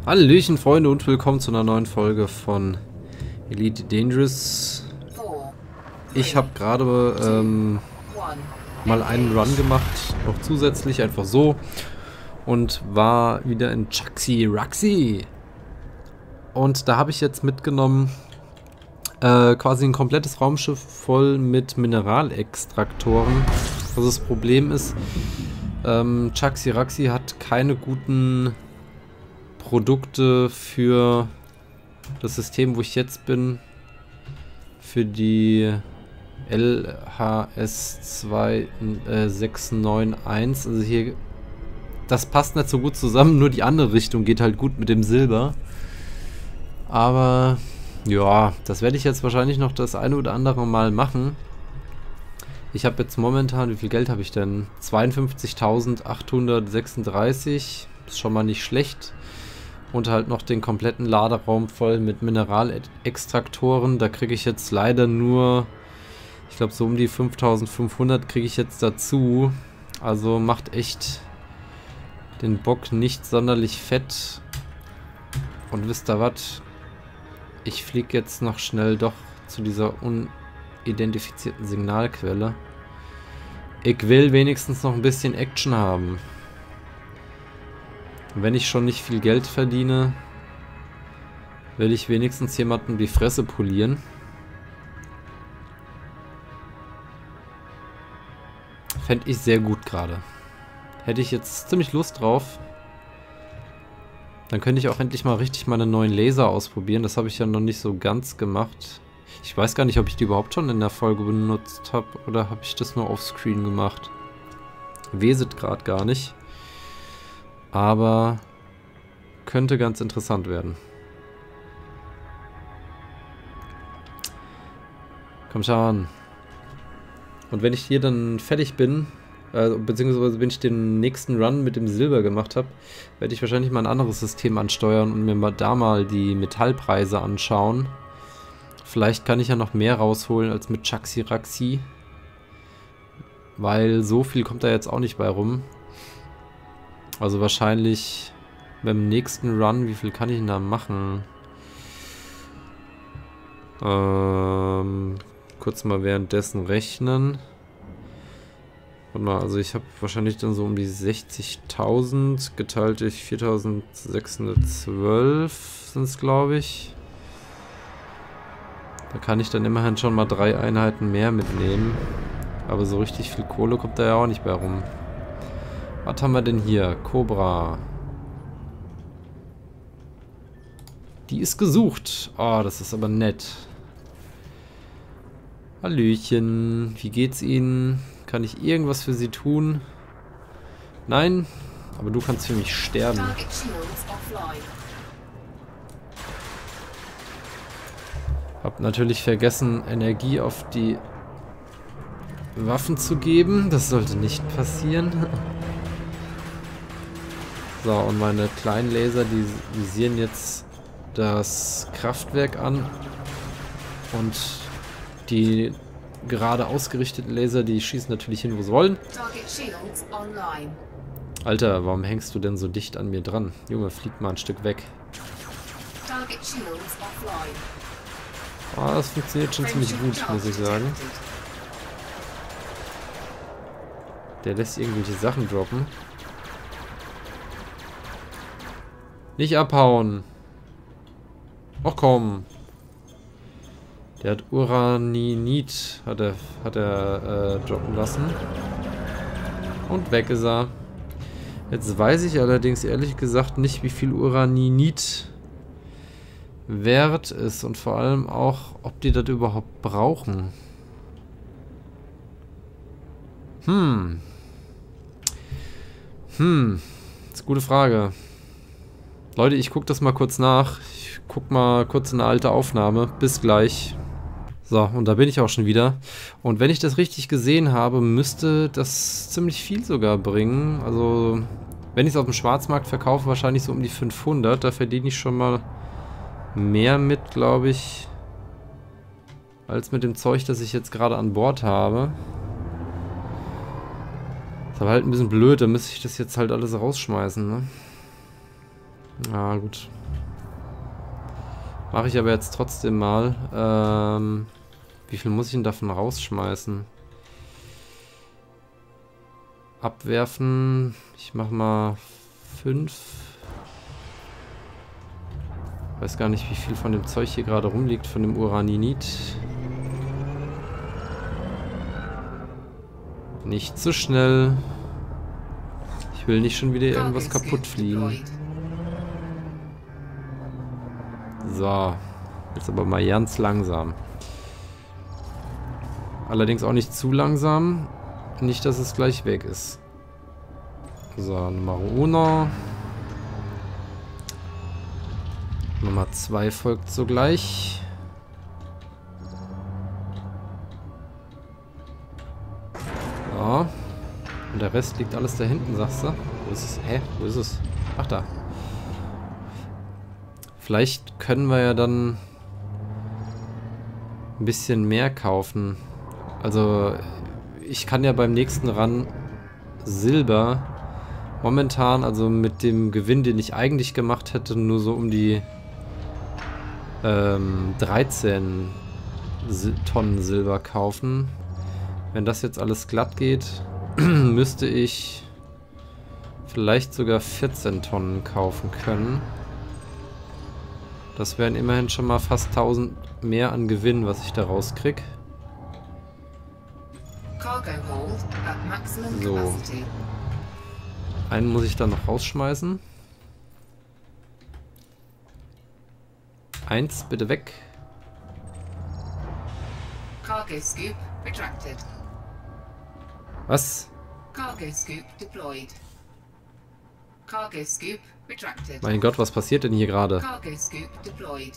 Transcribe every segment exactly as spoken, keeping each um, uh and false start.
Hallöchen Freunde und willkommen zu einer neuen Folge von Elite Dangerous. Ich habe gerade ähm, mal einen Run gemacht, noch zusätzlich, einfach so. Und war wieder in Chaxi Raxi. Und da habe ich jetzt mitgenommen äh, quasi ein komplettes Raumschiff voll mit Mineralextraktoren. Also das Problem ist, ähm, Chaxi Raxi hat keine guten Produkte für das System, wo ich jetzt bin, für die L H S zwei sechs neun eins. Also hier, das passt nicht so gut zusammen, nur die andere Richtung geht halt gut mit dem Silber. Aber ja, das werde ich jetzt wahrscheinlich noch das eine oder andere Mal machen. Ich habe jetzt momentan, wie viel Geld habe ich denn? zweiundfünfzigtausendachthundertsechsunddreißig. Ist schon mal nicht schlecht. Und halt noch den kompletten Laderaum voll mit Mineralextraktoren. Da kriege ich jetzt leider nur, ich glaube so um die fünftausendfünfhundert kriege ich jetzt dazu. Also macht echt den Bock nicht sonderlich fett. Und wisst ihr was? Ich fliege jetzt noch schnell doch zu dieser unidentifizierten Signalquelle. Ich will wenigstens noch ein bisschen Action haben. Wenn ich schon nicht viel Geld verdiene, will ich wenigstens jemanden die Fresse polieren. Fände ich sehr gut gerade. Hätte ich jetzt ziemlich Lust drauf. Dann könnte ich auch endlich mal richtig meine neuen Laser ausprobieren. Das habe ich ja noch nicht so ganz gemacht. Ich weiß gar nicht, ob ich die überhaupt schon in der Folge benutzt habe. Oder habe ich das nur offscreen gemacht? Weset gerade gar nicht. Aber könnte ganz interessant werden. Komm schon. Und wenn ich hier dann fertig bin, äh, beziehungsweise wenn ich den nächsten Run mit dem Silber gemacht habe, werde ich wahrscheinlich mal ein anderes System ansteuern und mir mal da mal die Metallpreise anschauen. Vielleicht kann ich ja noch mehr rausholen als mit Chaxi Raxi. Weil so viel kommt da jetzt auch nicht bei rum. Also wahrscheinlich beim nächsten Run, wie viel kann ich denn da machen? Ähm, kurz mal währenddessen rechnen. Warte mal, also ich habe wahrscheinlich dann so um die sechzigtausend geteilt durch viertausendsechshundertzwölf sind es, glaube ich. Da kann ich dann immerhin schon mal drei Einheiten mehr mitnehmen. Aber so richtig viel Kohle kommt da ja auch nicht bei rum. Was haben wir denn hier? Cobra. Die ist gesucht. Oh, das ist aber nett. Hallöchen. Wie geht's Ihnen? Kann ich irgendwas für Sie tun? Nein? Aber du kannst für mich sterben. Hab natürlich vergessen, Energie auf die Waffen zu geben. Das sollte nicht passieren. So, und meine kleinen Laser, die visieren jetzt das Kraftwerk an. Und die gerade ausgerichteten Laser, die schießen natürlich hin, wo sie wollen. Alter, warum hängst du denn so dicht an mir dran? Junge, flieg mal ein Stück weg. Ah, das funktioniert schon ziemlich gut, muss ich sagen. Der lässt irgendwelche Sachen droppen. Nicht abhauen. Ach komm. Der hat Uraninit hat er, hat er äh, droppen lassen. Und weg ist er. Jetzt weiß ich allerdings ehrlich gesagt nicht, wie viel Uraninit wert ist. Und vor allem auch, ob die das überhaupt brauchen. Hm. Hm. Das ist eine gute Frage. Leute, ich gucke das mal kurz nach. Ich gucke mal kurz in eine alte Aufnahme. Bis gleich. So, und da bin ich auch schon wieder. Und wenn ich das richtig gesehen habe, müsste das ziemlich viel sogar bringen. Also, wenn ich es auf dem Schwarzmarkt verkaufe, wahrscheinlich so um die fünfhundert. Da verdiene ich schon mal mehr mit, glaube ich, als mit dem Zeug, das ich jetzt gerade an Bord habe. Ist aber halt ein bisschen blöd, da müsste ich das jetzt halt alles rausschmeißen, ne? Ah, gut. Mache ich aber jetzt trotzdem mal. Ähm, wie viel muss ich denn davon rausschmeißen? Abwerfen. Ich mache mal fünf. Weiß gar nicht, wie viel von dem Zeug hier gerade rumliegt, von dem Uraninit. Nicht zu schnell. Ich will nicht schon wieder irgendwas kaputt fliegen. So. Jetzt aber mal ganz langsam. Allerdings auch nicht zu langsam. Nicht, dass es gleich weg ist. So, Nummer uno. Nummer zwei folgt sogleich. So. Und der Rest liegt alles da hinten, sagst du? Wo ist es? Hä? Wo ist es? Ach, da. Vielleicht können wir ja dann ein bisschen mehr kaufen. Also, ich kann ja beim nächsten Run Silber momentan, also mit dem Gewinn, den ich eigentlich gemacht hätte, nur so um die ähm, dreizehn Tonnen Silber kaufen. Wenn das jetzt alles glatt geht, müsste ich vielleicht sogar vierzehn Tonnen kaufen können. Das wären immerhin schon mal fast tausend mehr an Gewinn, was ich da rauskrieg. So. Einen muss ich dann noch rausschmeißen. Eins, bitte weg. Cargo scoop retracted. Was? Cargo scoop deployed. Cargo scoop retracted. Mein Gott, was passiert denn hier gerade? Cargo scoop deployed.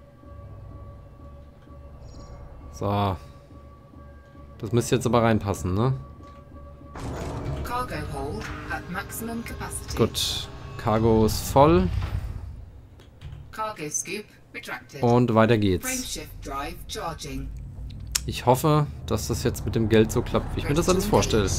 So. Das müsste jetzt aber reinpassen, ne? Cargo hold at maximum capacity. Gut. Cargo ist voll. Cargo scoop retracted. Und weiter geht's. Frameshift drive charging. Ich hoffe, dass das jetzt mit dem Geld so klappt, wie ich mir das alles vorstelle.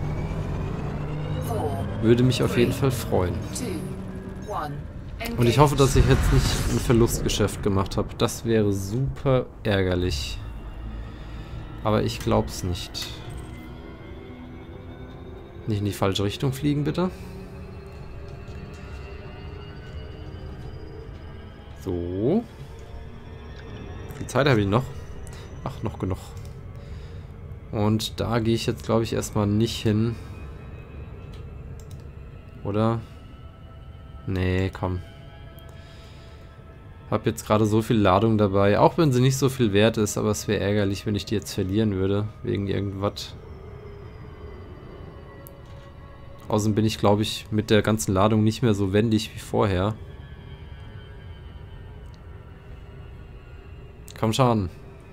Würde mich auf jeden Fall freuen. Und ich hoffe, dass ich jetzt nicht ein Verlustgeschäft gemacht habe. Das wäre super ärgerlich. Aber ich glaube es nicht. Nicht in die falsche Richtung fliegen, bitte. So. Wie viel Zeit habe ich noch? Ach, noch genug. Und da gehe ich jetzt, glaube ich, erstmal nicht hin. Oder? Nee, komm. Hab jetzt gerade so viel Ladung dabei. Auch wenn sie nicht so viel wert ist, aber es wäre ärgerlich, wenn ich die jetzt verlieren würde. Wegen irgendwas. Außerdem bin ich, glaube ich, mit der ganzen Ladung nicht mehr so wendig wie vorher. Komm schon.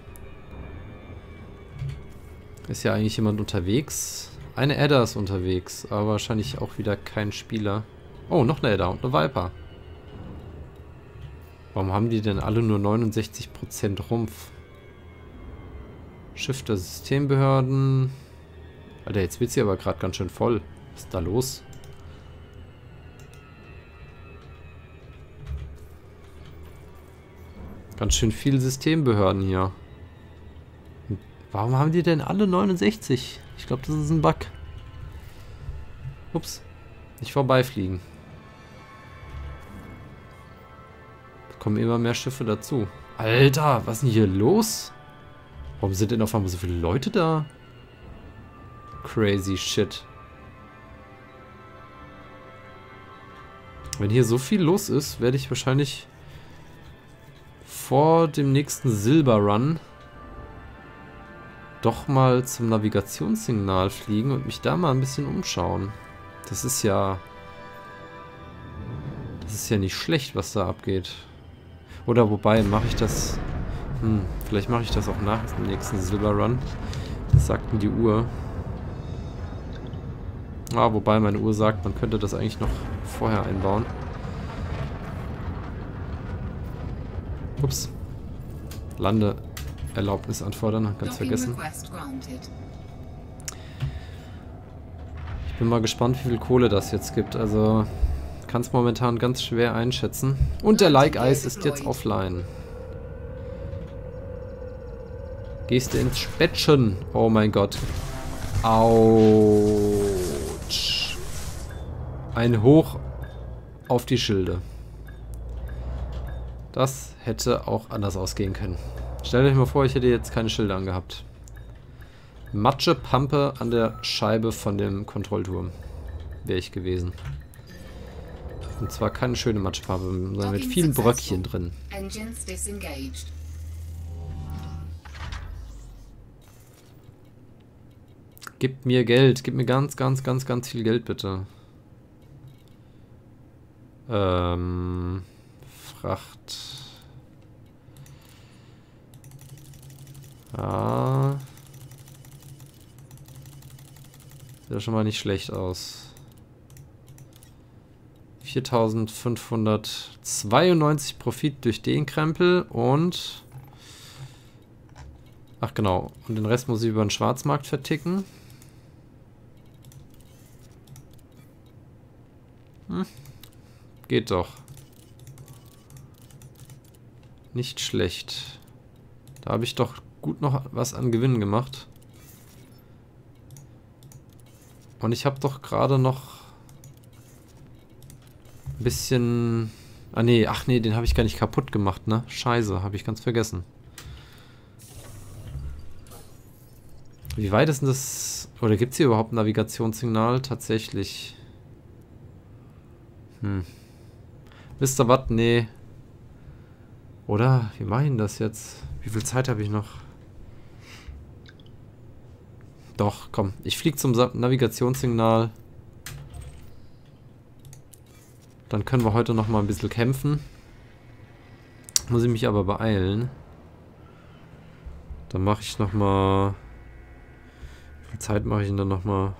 Ist ja eigentlich jemand unterwegs. Eine Edda ist unterwegs, aber wahrscheinlich auch wieder kein Spieler. Oh, noch eine Edda und eine Viper. Warum haben die denn alle nur neunundsechzig Prozent Rumpf? Schiff der Systembehörden. Alter, jetzt wird sie aber gerade ganz schön voll. Was ist da los? Ganz schön viel Systembehörden hier. Warum haben die denn alle neunundsechzig? Ich glaube, das ist ein Bug. Ups. Nicht vorbeifliegen. Da kommen immer mehr Schiffe dazu. Alter, was ist denn hier los? Warum sind denn auf einmal so viele Leute da? Crazy shit. Wenn hier so viel los ist, werde ich wahrscheinlich vor dem nächsten Silber-Run doch mal zum Navigationssignal fliegen und mich da mal ein bisschen umschauen. Das ist ja... Das ist ja nicht schlecht, was da abgeht. Oder wobei, mache ich das... Hm, vielleicht mache ich das auch nach dem nächsten Silber-Run. Das sagt mir die Uhr. Ah, wobei meine Uhr sagt, man könnte das eigentlich noch vorher einbauen. Ups. Landeerlaubnis anfordern, ganz vergessen. Ich bin mal gespannt, wie viel Kohle das jetzt gibt. Also kann es momentan ganz schwer einschätzen. Und der Like Eyes ist jetzt offline. Gehst du ins Bettchen? Oh mein Gott. Autsch. Ein Hoch auf die Schilde. Das hätte auch anders ausgehen können. Stellt euch mal vor, ich hätte jetzt keine Schilde angehabt. Matschepampe an der Scheibe von dem Kontrollturm. Wäre ich gewesen. Und zwar keine schöne Matschepampe, sondern mit vielen Bröckchen drin. Gib mir Geld. Gib mir ganz, ganz, ganz, ganz viel Geld, bitte. Ähm... Fracht... Ah... Sieht ja schon mal nicht schlecht aus. viertausendfünfhundertzweiundneunzig Profit durch den Krempel und... Ach genau, und den Rest muss ich über den Schwarzmarkt verticken. Hm. Geht doch. Nicht schlecht. Da habe ich doch gut noch was an Gewinn gemacht. Und ich habe doch gerade noch ein bisschen... Ah nee, ach nee, den habe ich gar nicht kaputt gemacht, ne? Scheiße, habe ich ganz vergessen. Wie weit ist denn das... Oder gibt es hier überhaupt ein Navigationssignal? Tatsächlich. Hm. Wisst ihr was? Nee. Oder? Wie mache ich denn das jetzt? Wie viel Zeit habe ich noch? Doch, komm. Ich fliege zum Navigationssignal. Dann können wir heute noch mal ein bisschen kämpfen. Muss ich mich aber beeilen. Dann mache ich noch mal... Wie viel Zeit mache ich denn dann noch mal?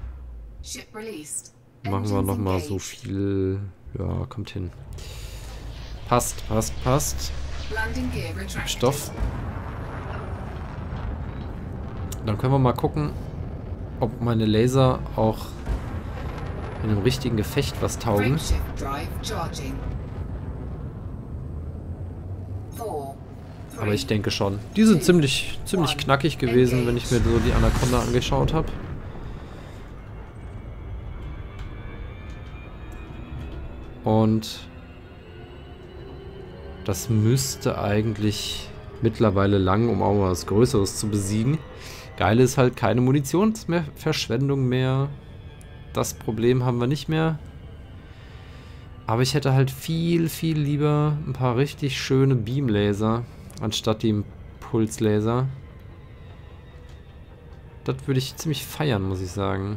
Machen wir noch mal so viel... Ja, kommt hin. Passt, passt, passt. Stoff. Dann können wir mal gucken, ob meine Laser auch in einem richtigen Gefecht was taugen. Aber ich denke schon. Die sind ziemlich, ziemlich knackig gewesen, wenn ich mir so die Anaconda angeschaut habe. Und das müsste eigentlich mittlerweile lang, um auch mal was Größeres zu besiegen. Geil ist halt keine Munitionsverschwendung mehr. Das Problem haben wir nicht mehr. Aber ich hätte halt viel, viel lieber ein paar richtig schöne Beamlaser anstatt die Impulslaser. Das würde ich ziemlich feiern, muss ich sagen.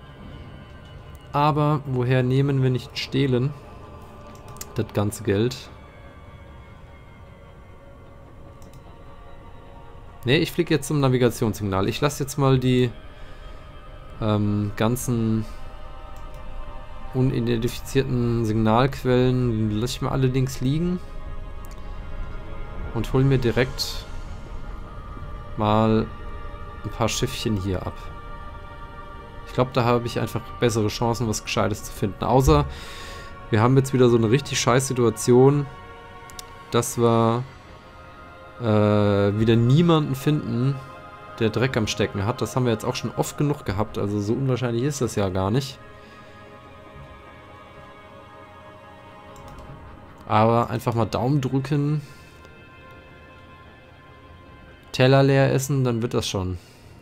Aber woher nehmen wir nicht stehlen? Das ganze Geld. Ne, ich fliege jetzt zum Navigationssignal. Ich lasse jetzt mal die ähm, ganzen unidentifizierten Signalquellen, lasse ich mal alle links liegen und hole mir direkt mal ein paar Schiffchen hier ab. Ich glaube, da habe ich einfach bessere Chancen, was Gescheites zu finden. Außer, wir haben jetzt wieder so eine richtig scheiß Situation, dass wir äh, wieder niemanden finden, der Dreck am Stecken hat. Das haben wir jetzt auch schon oft genug gehabt, also so unwahrscheinlich ist das ja gar nicht. Aber einfach mal Daumen drücken, Teller leer essen, dann wird das schon.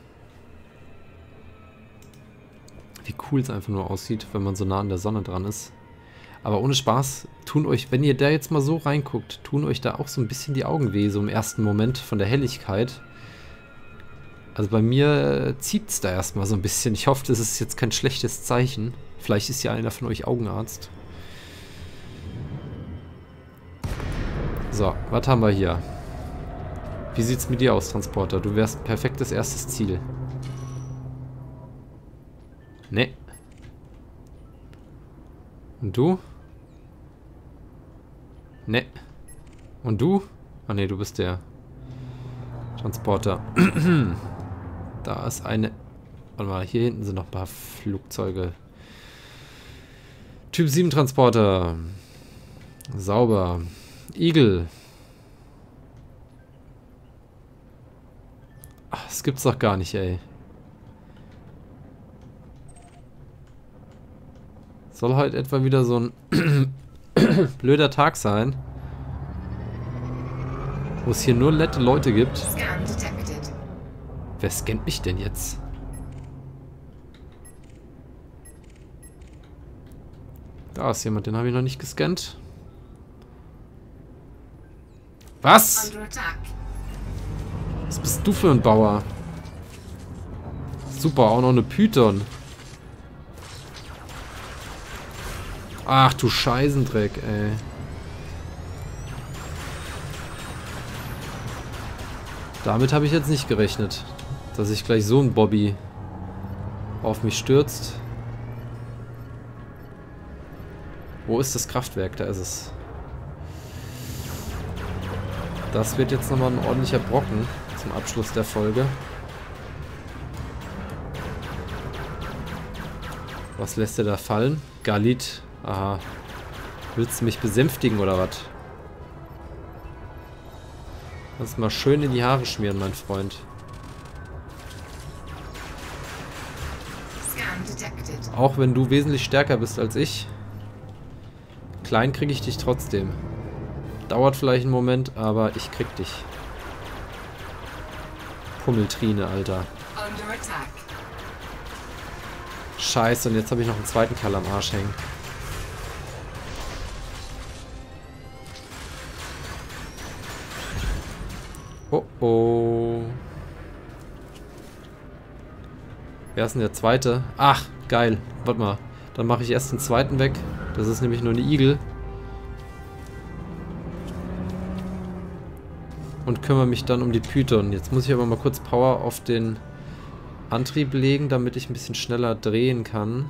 Wie cool es einfach nur aussieht, wenn man so nah an der Sonne dran ist. Aber ohne Spaß, tun euch, wenn ihr da jetzt mal so reinguckt, tun euch da auch so ein bisschen die Augen weh, so im ersten Moment von der Helligkeit. Also bei mir zieht es da erstmal so ein bisschen. Ich hoffe, das ist jetzt kein schlechtes Zeichen. Vielleicht ist ja einer von euch Augenarzt. So, was haben wir hier? Wie sieht's mit dir aus, Transporter? Du wärst ein perfektes erstes Ziel. Ne. Und du? Ne. Und du? Ah ne, du bist der Transporter. Da ist eine... Warte mal, hier hinten sind noch ein paar Flugzeuge. Typ sieben Transporter. Sauber. Eagle. Ach, das gibt's doch gar nicht, ey. Soll heute etwa wieder so ein blöder Tag sein, wo es hier nur nette Leute gibt. Wer scannt mich denn jetzt? Da ist jemand, den habe ich noch nicht gescannt. Was? Was bist du für ein Bauer? Super, auch noch eine Python. Ach du Scheißendreck, ey. Damit habe ich jetzt nicht gerechnet, dass sich gleich so ein Bobby auf mich stürzt. Wo ist das Kraftwerk? Da ist es. Das wird jetzt nochmal ein ordentlicher Brocken zum Abschluss der Folge. Was lässt er da fallen? Galit. Aha. Willst du mich besänftigen oder was? Lass mal schön in die Haare schmieren, mein Freund. Auch wenn du wesentlich stärker bist als ich, klein kriege ich dich trotzdem. Dauert vielleicht einen Moment, aber ich krieg dich. Pummeltrine, Alter. Scheiße, und jetzt habe ich noch einen zweiten Kerl am Arsch hängen. Oh oh. Wer ist denn der zweite? Ach, geil. Warte mal. Dann mache ich erst den zweiten weg. Das ist nämlich nur eine Eagle. Und kümmere mich dann um die Python. Jetzt muss ich aber mal kurz Power auf den Antrieb legen, damit ich ein bisschen schneller drehen kann.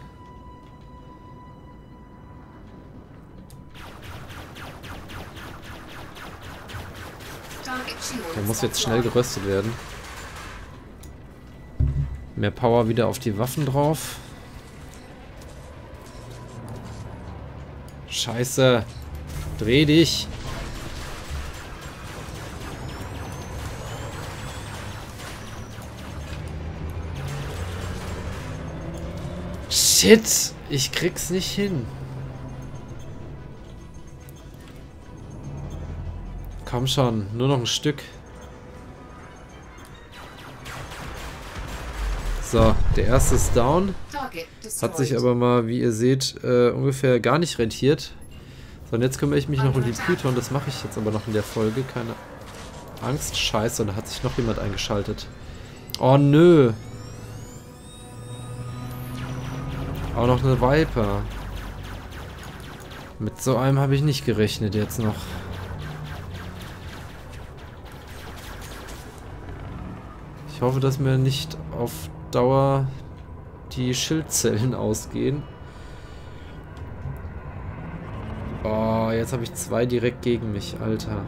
Der muss jetzt schnell geröstet werden. Mehr Power wieder auf die Waffen drauf. Scheiße. Dreh dich. Shit. Ich krieg's nicht hin. Komm schon. Nur noch ein Stück. So, der erste ist down. Hat sich aber mal, wie ihr seht, äh, ungefähr gar nicht rentiert. So, und jetzt kümmere ich mich noch um die Python. Das mache ich jetzt aber noch in der Folge. Keine Angst. Scheiße, und da hat sich noch jemand eingeschaltet. Oh, nö. Auch noch eine Viper. Mit so einem habe ich nicht gerechnet jetzt noch. Ich hoffe, dass mir nicht auf Dauer die Schildzellen ausgehen. Oh, jetzt habe ich zwei direkt gegen mich, Alter.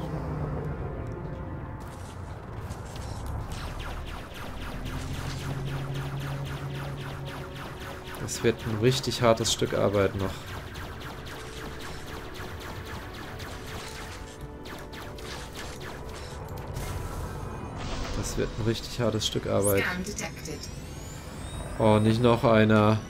Das wird ein richtig hartes Stück Arbeit noch. Das wird ein richtig hartes Stück Arbeit. Oh, nicht noch einer.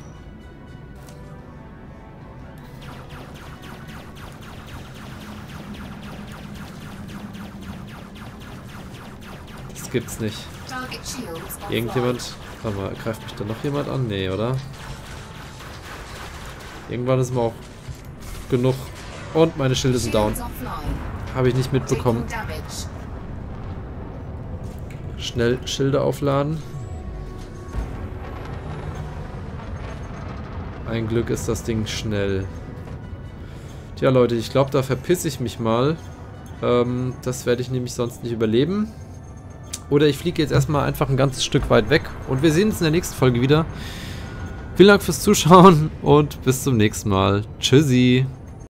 Das gibt's nicht. Irgendjemand... Warte mal, greift mich da noch jemand an? Nee, oder? Irgendwann ist mir auch genug. Und meine Schilde sind down. Habe ich nicht mitbekommen. Schnell Schilde aufladen. Ein Glück ist das Ding schnell. Tja, Leute, ich glaube, da verpisse ich mich mal. Ähm, das werde ich nämlich sonst nicht überleben. Oder ich fliege jetzt erstmal einfach ein ganzes Stück weit weg. Und wir sehen uns in der nächsten Folge wieder. Vielen Dank fürs Zuschauen und bis zum nächsten Mal. Tschüssi.